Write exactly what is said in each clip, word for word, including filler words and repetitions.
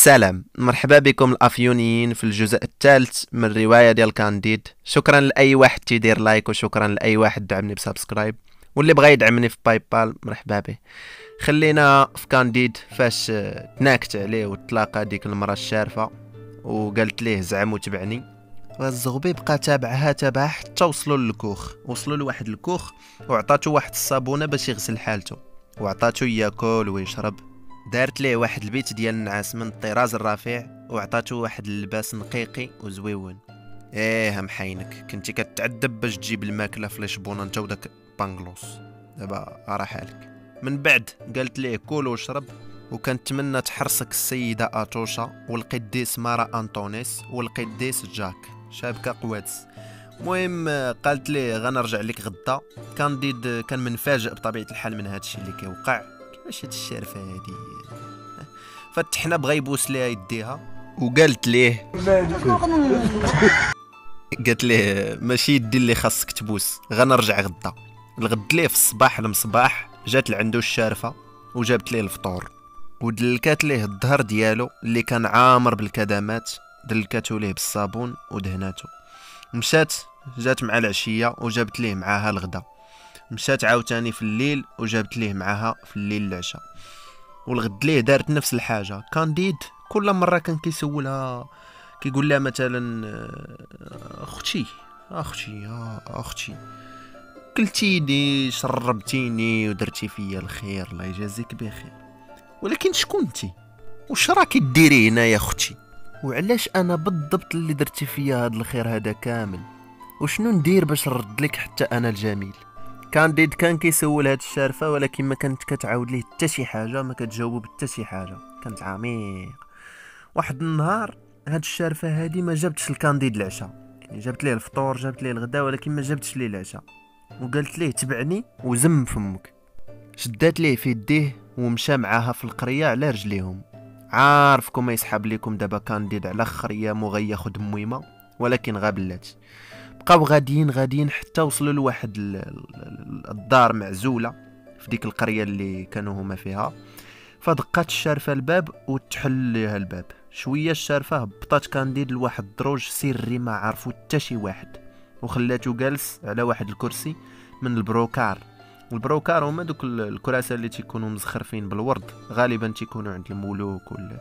سلام، مرحبا بكم الافيونيين في الجزء الثالث من الروايه ديال كانديد. شكرا لاي واحد تيدير لايك وشكرا لاي واحد دعمني بسبسكرايب، واللي بغى يدعمني في باي بال مرحبا به. خلينا في كانديد فاش تناكت عليه وتلاقى ديك المراه الشارفه وقالت ليه زعم وتبعني. والزغبي بقى تابعها تابعها حتى وصلوا للكوخ وصلوا لواحد الكوخ وعطاتو واحد الصابونه باش يغسل حالته وعطاتو ياكل ويشرب. دارت ليه واحد البيت ديال النعاس من الطراز الرفيع وعطاتو واحد اللباس نقيقي وزويون. ايه محينك كنتي كتعذب باش تجيب الماكله في لشبونه انت وداك بانغلوس، دابا راه حالك. من بعد قالت ليه كول وشرب، وكنتمنى تحرسك السيده اتوشا والقديس مارا انطونيس والقديس جاك شابكه قوادس. المهم قالت ليه غنرجع لك غدا. كانديد كان منفاجئ بطبيعه الحال من هادشي اللي كيوقع. كيفاش هاد الشارفه هادي؟ فتحنا بغا يبوس ليها يديها وقالت ليه قالت ليه ماشي يدي اللي خاصك تبوس، غنرجع غدا. الغد ليه في الصباح المصباح جات لعندو الشارفه وجابت ليه الفطور ودلكات ليه الظهر ديالو اللي كان عامر بالكدمات، دلكاتو ليه بالصابون ودهناتو. مشات جات مع العشيه وجابت ليه معاها الغدا. مشات عاوتاني في الليل وجابت ليه معاها في الليل العشاء. والغد ليه دارت نفس الحاجه. كانديد كل مره كان كيسولها كيقول لها مثلا اختي اختي اه اختي كلتيني شربتيني ودرتي فيا الخير الله يجازيك بخير، ولكن شكون انتي؟ واش راكي ديري هنا يا اختي؟ وعلاش انا بالضبط اللي درتي فيا هاد الخير هذا كامل؟ وشنو ندير باش نرد لك حتى انا الجميل؟ كانديد كان كيسول هاد الشارفه ولكن ما كانت كتعاود ليه حتى شي حاجه، ما كتجاوب حتى شي حاجه، كانت عميق. واحد النهار هاد الشارفه هادي ما جابتش الكانديد العشاء، يعني جابت ليه الفطور جابت ليه الغداء ولكن ما جابتش ليه العشاء. وقالت ليه تبعني وزم فمك. شدات ليه في يديه ومشى معاها في القريه على رجليهم. عارفكم ما يسحب لكم دابا كانديد على خريه مو غياخد مويمه، ولكن غابلات. بقاو غاديين غاديين حتى وصلوا لواحد الدار معزوله في ديك القريه اللي كانوا هما فيها. فدقات الشارفه الباب وتحل ليها الباب. شويه الشارفه هبطات كانديد لواحد الدروج سري ما عرفو حتى شي واحد، وخلاتو جالس على واحد الكرسي من البروكار. البروكار هما دوك الكراسي اللي تيكونوا مزخرفين بالورد، غالبا تيكونوا عند الملوك ولا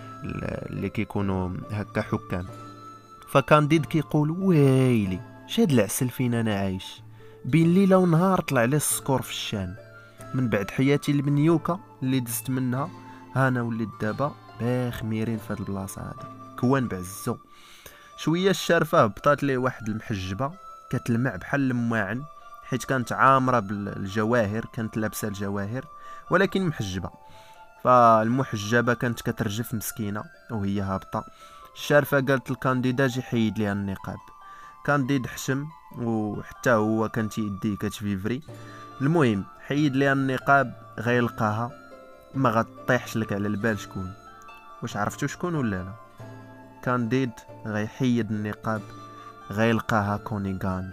اللي كيكونوا هكا حكام. فكانديد كيقول ويلي شاد العسل فين انا عايش، بين ليله ونهار طلع لي السكور في الشام. من بعد حياتي المنيوكه اللي دزت منها انا وليت دابا باخ ميرين في هاد البلاصه هذا كوان بعزو. شويه الشارفه هبطات ليه واحد المحجبه كتلمع بحال الماعن حيت كانت عامره بالجواهر، كانت لابسه الجواهر ولكن محجبه. فالمحجبه كانت كترجف مسكينه وهي هابطه. الشارفه قالت الكانديدا جي حيد ليها النقاب. كانديد حشم وحتى هو كانت يديه كتفيفري. المهم حيد ليها النقاب غيلقاها ما غطيحش لك على البال شكون. واش عرفتو شكون ولا لا؟ كانديد غيحيد النقاب غيلقاها كونيغاند،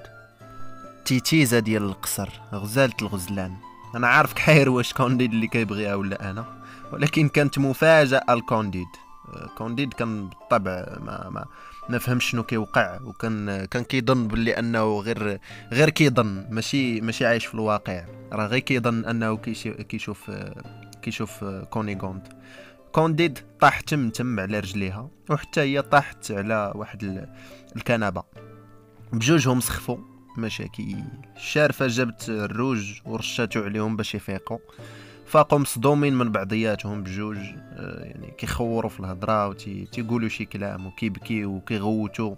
تيتيزه ديال القصر، غزاله الغزلان. انا عارفك حير واش كانديد اللي كيبغيها ولا انا، ولكن كانت مفاجاه لكانديد. كانديد كان بالطبع ما ما ما فهمش شنو كيوقع، وكان كان كيظن باللي انه غير غير كيظن ماشي ماشي عايش في الواقع، راه غير كيظن انه كيشوف كيشوف كونيغوند. كانديد طاح تم تم على رجليها وحتى هي طاحت على واحد الكنبه. بجوجهم سخفوا مشاكل. الشارفه جابت الروج ورشاتو عليهم باش يفيقوا. فاقوا مصدومين من بعضياتهم بجوج، يعني كيخوروا في الهضره وتيقولوا شي كلام وكيبكيو وكيغوتوا.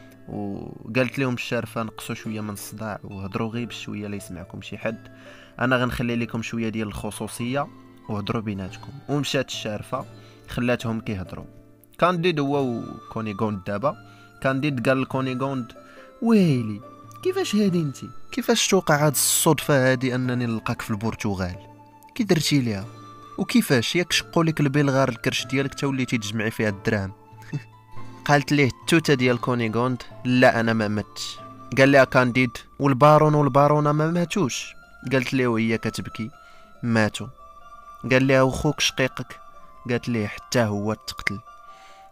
وقالت لهم الشارفه نقصوا شويه من الصداع وهضروا غير بشويه لا يسمعكم شي حد، انا غنخلي لكم شويه ديال الخصوصيه وهضروا بيناتكم. ومشات الشارفه خلاتهم كيهضروا. كانديد هو وكونيغوند دابا. كانديد قال لكونيغوند ويلي كيفاش هادي انتي، كيفاش توقع هاد الصدفه هادي انني نلقاك في البرتغال؟ كي درتي ليها؟ وكيفاش ياك شقوا لك البلغار الكرش ديالك توليتي تجمعي فيها الدراهم؟ قالت ليه التوته ديال كونيغوند لا انا ما متش. قال لها كانديد والبارون والبارونه ما ماتوش؟ قالت ليه وهي كتبكي ماتوا. قال لها وخوك شقيقك؟ قالت ليه حتى هو تقتل.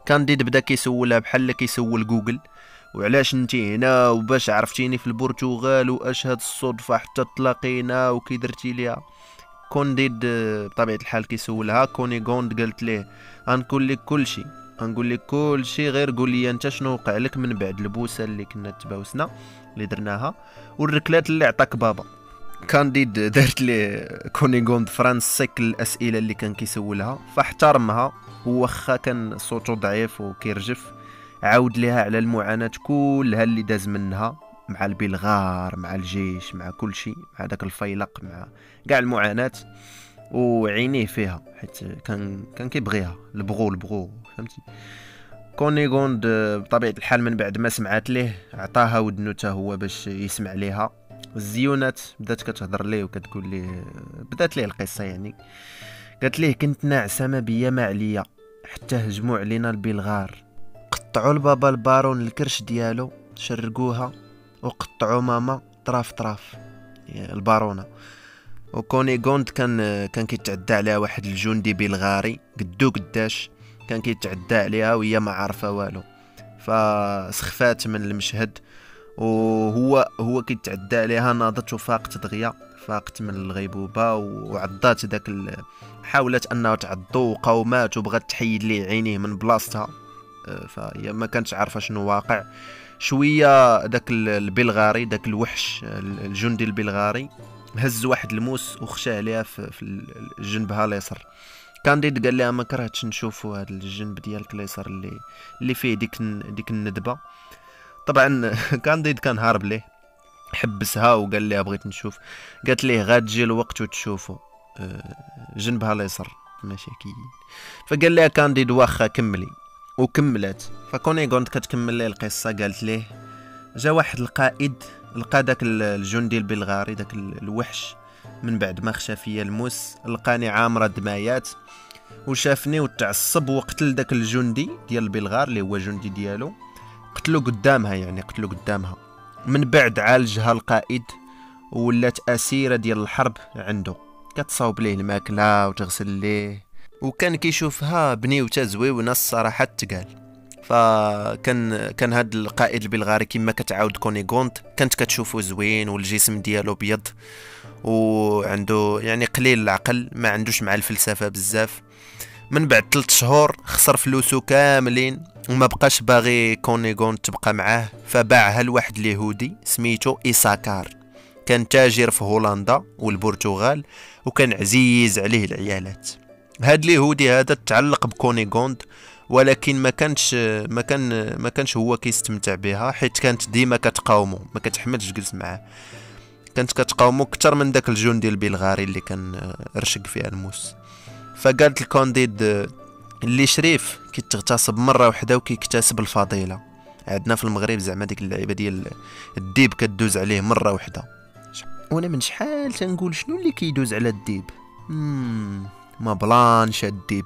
كانديد بدا كيسولها بحال كيسول جوجل، وعلاش انتي هنا، وباش عرفتيني في البرتغال، واش هاد الصدفه حتى تلاقينا، وكي درتي ليها. كانديد بطبيعه الحال كيسولها، كونيغوند قالت ليه غنقول لك كلشي، غنقول لك كلشي، غير قول لي انت شنو وقع لك من بعد البوسه اللي كنا تباوسنا اللي درناها والركلات اللي عطاك بابا. كانديد دارت ليه كونيغوند فرانسيك الاسئله اللي كان كيسولها، فاحترمها، وواخا كان صوته ضعيف وكيرجف عاود ليها على المعاناه كلها اللي داز منها، مع البلغار، مع الجيش، مع كل شيء، مع داك الفيلق، مع كاع المعاناه، وعينيه فيها حيت كان كان كيبغيها، البغو البغو فهمتي. كونيغوند بطبيعه الحال من بعد ما سمعات ليه عطاها ودنو حتى هو باش يسمع ليها. الزيونات بدات كتهضر ليه وكتقول ليه، بدات ليه القصه يعني. قالت ليه كنت ناعسه ما بيا ما عليا حتى هجموا علينا البلغار، قطعوا البابا البارون الكرش ديالو، شرقوها، وقطعوا ماما طراف طراف البارونه. وكونيغوند كان كان كيتعدى عليها واحد الجندي بلغاري قدو قداش، كان كيتعدى عليها وهي ما عارفه والو، فسخفات من المشهد، وهو هو كيتعدى عليها، ناضت وفاقت دغيا، فاقت من الغيبوبه وعضات داك ال... حاولت انها تعضو وقاومات وبغات تحيد ليه عينيه من بلاصتها، فهي ما كانتش عارفه شنو واقع. شويه داك البلغاري، داك الوحش الجندي البلغاري، هز واحد الموس وخشى عليها في, في جنبها اليسر. كانديد قال لها ما كرهتش نشوفوا هذا الجنب ديالك اليسر اللي اللي فيه ديك ديك الندبه. طبعا كانديد كان هارب ليه، حبسها وقال لها بغيت نشوف. قالت ليه غاتجي الوقت وتشوفوا جنبها اليسر ماشي كي. فقال لها كانديد واخا كملي، وكملت. فكونيغوند كتكمل ليه القصه، قالت ليه جا واحد القائد لقى داك الجندي البلغاري، داك الوحش، من بعد ما خشى فيا الموس لقاني عامره دمايات وشافني وتعصب وقتل داك الجندي ديال البلغار اللي هو جندي ديالو، قتلو قدامها يعني قتلو قدامها. من بعد عالجها القائد وولات اسيره ديال الحرب عنده، كتصاوب ليه الماكله وتغسل ليه، وكان كيشوفها بنيوته زويونه الصراحه تقال. فكان كان هاد القائد البلغاري كما كتعاود كونيغوند كانت كتشوفو زوين، والجسم ديالو ابيض، وعنده يعني قليل العقل، ما عندوش مع الفلسفه بزاف. من بعد ثلاث شهور خسر فلوسو كاملين وما بقاش باغي كونيغوند تبقى معاه، فباعها لواحد اليهودي سميتو إيساكار، كان تاجر في هولندا والبرتغال، وكان عزيز عليه العيالات. هاد اليهودي هذا تعلق بكونيغوند، ولكن ما كانش ما كان ما كانش هو كيستمتع بها، حيت كانت ديما كتقاومو، ما كتحملش تجلس معاه، كانت كتقاومو اكثر من داك الجندي البلغاري اللي كان رشق فيها الموس. فقالت الكونديد اللي شريف كيتغتصب مره واحده وكيكتسب الفضيله، عندنا في المغرب زعما ديك اللعيبه ديال الديب كدوز عليه مره واحده. وانا من شحال تنقول شنو اللي كيدوز على الديب، مم ما بلانش الديب.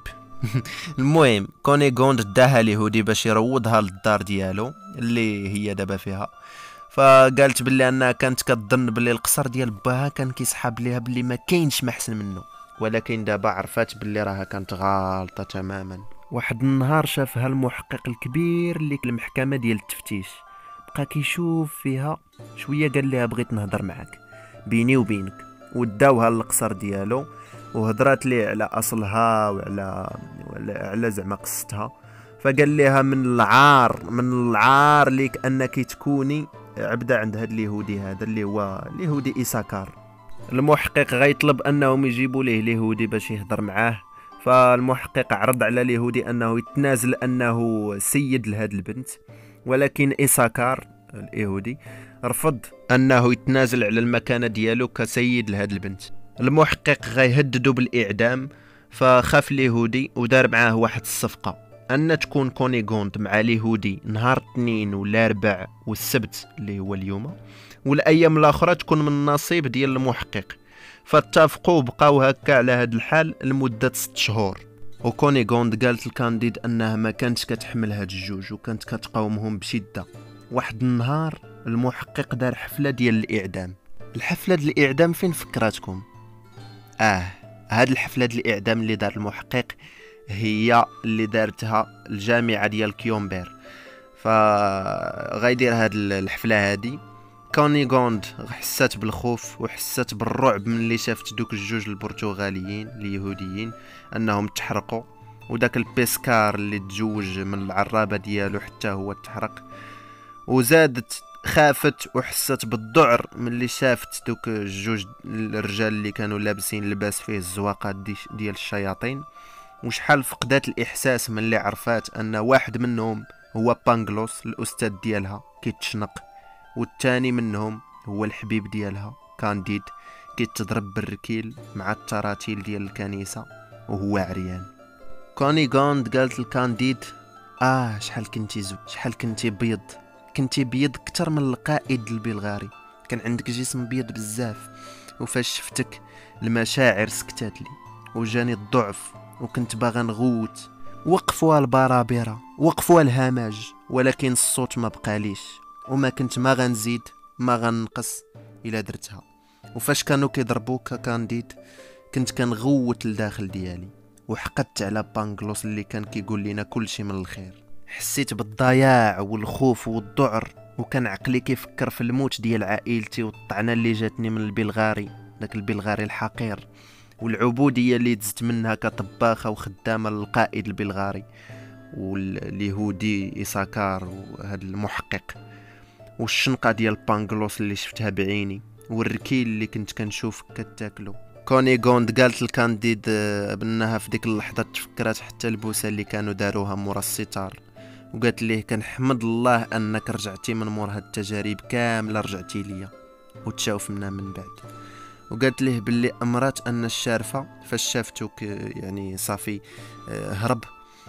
المهم كونيغوند داها اليهودي باش يروضها للدار ديالو اللي هي دابا فيها. فقالت باللي انها كانت كتظن باللي القصر ديال باها كان كيسحاب ليها باللي ما كاينش ما احسن منه، ولكن دابا عرفات باللي راها كانت غالطه تماما. واحد النهار شافها المحقق الكبير اللي في المحكمه ديال التفتيش، بقى كيشوف فيها شويه، قال لها بغيت نهضر معاك بيني وبينك، وداوها للقصر ديالو وهضرات ليه على اصلها وعلى على زعما قصتها. فقال لها من العار من العار ليك انك تكوني عبده عند هذا اليهودي هذا اللي هو اليهودي إيساكار. المحقق غيطلب انهم يجيبوا ليه اليهودي باش يهضر معاه. فالمحقق عرض على اليهودي انه يتنازل انه سيد لهاد البنت، ولكن إيساكار اليهودي رفض انه يتنازل على المكانه ديالو كسيد لهاد البنت. المحقق غيهددو بالاعدام، فخاف اليهودي ودار معاه واحد الصفقه ان تكون كونيغوند مع اليهودي نهار الاثنين والاربع والسبت اللي هو اليوم، والايام الاخرى تكون من النصيب ديال المحقق. فاتفقوا بقاو هكا على هاد الحال لمده ست شهور. وكونيغوند قالت الكانديد انها ما كانتش كتحمل هاد الجوج وكانت كتقاومهم بشده. واحد النهار المحقق دار حفله ديال الاعدام. الحفله ديال الاعدام فين فكراتكم؟ اه هاد الحفله ديال الاعدام اللي دار المحقق هي اللي دارتها الجامعه ديال كيومبير. فغايدير هاد الحفله هادي. كونيغوند حسات بالخوف وحسات بالرعب من اللي شافت دوك الجوج البرتغاليين اليهوديين انهم تحرقوا، وداك البيسكار اللي تزوج من العرابه ديالو حتى هو تحرق. وزادت خافت وحست بالذعر من اللي شافت دوك الجوج الرجال اللي كانوا لابسين لباس فيه الزواقات ديال الشياطين. وشحال فقدات الاحساس من اللي عرفات ان واحد منهم هو بانغلوس الاستاذ ديالها كيتشنق، والثاني منهم هو الحبيب ديالها كانديد كيتضرب بالركيل مع التراتيل ديال الكنيسه وهو عريان. كونيغوند قالت لكانديد اه شحال كنتي زو شحال كنتي بيض، كنتي بيض اكثر من القائد البلغاري، كان عندك جسم بيض بزاف. وفاش شفتك المشاعر سكتات لي وجاني الضعف وكنت باغا نغوت. وقفوا البرابره وقفوا الهمج، ولكن الصوت ما بقاليش وما كنت ما غنزيد ما غنقص الا درتها. وفاش كانوا كيضربوك كانديد كنت كنغوت لداخل ديالي وحقدت على بانغلوس اللي كان كيقول لنا كل شيء من الخير. حسيت بالضياع والخوف والذعر، وكان عقلي كيفكر في الموت ديال عائلتي والطعنه اللي جاتني من البلغاري، داك البلغاري الحقير، والعبوديه اللي دزت منها كطباخه وخدامه للقائد البلغاري واليهودي إيساكار وهذا المحقق، والشنقه ديال بانغلوس اللي شفتها بعيني، والركيل اللي كنت كنشوف كتاكلو. كونيغوند قالت الكانديد بانها في ديك اللحظه تفكرات حتى البوسه اللي كانوا داروها مورا الستار، وقالت ليه كنحمد الله انك رجعتي من مور هاد التجارب كامله، رجعتي ليا وتشاوفنا من بعد. وقالت ليه باللي امرات ان الشارفه فاش شافتوك يعني صافي هرب،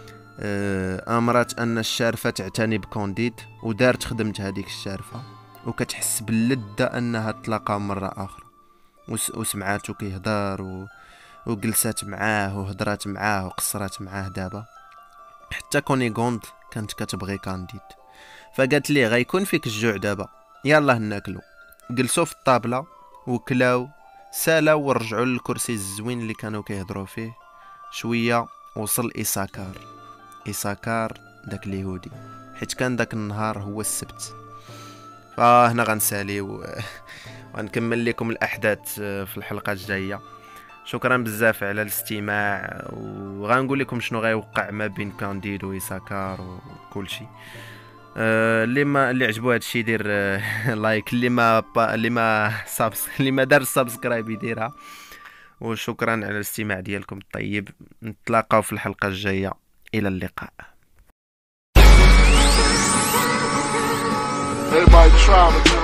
امرات ان الشارفه تعتني بكونديد ودارت خدمت هذيك الشارفه، وكتحس باللذه انها تلاقى مره اخرى. وسمعاتو كيهضر و... وجلسات معاه وهضرات معاه وقصرات معاه. دابا حتى كونيغوند كانت كتبغي كانديد، فقالت ليه غيكون فيك الجوع دابا، يلا ناكلو. جلسوا في الطابله وكلاو سالاو ورجعوا للكرسي الزوين اللي كانوا كيهضروا فيه. شويه وصل إيساكار إيساكار داك اليهودي، حيت كان داك النهار هو السبت. فهنا غنساليو ونكمل لكم الاحداث في الحلقه الجايه. شكرا بزاف على الاستماع، وغنقول لكم شنو غيوقع ما بين كانديد وإيساكار وكل شيء. أه اللي ما اللي عجبو هذا الشيء يدير أه لايك، اللي ما با... اللي ما سابس اللي ما دار سبسكرايب يديرها. وشكرا على الاستماع ديالكم الطيب. نتلاقاو في الحلقه الجايه، الى اللقاء. Everybody try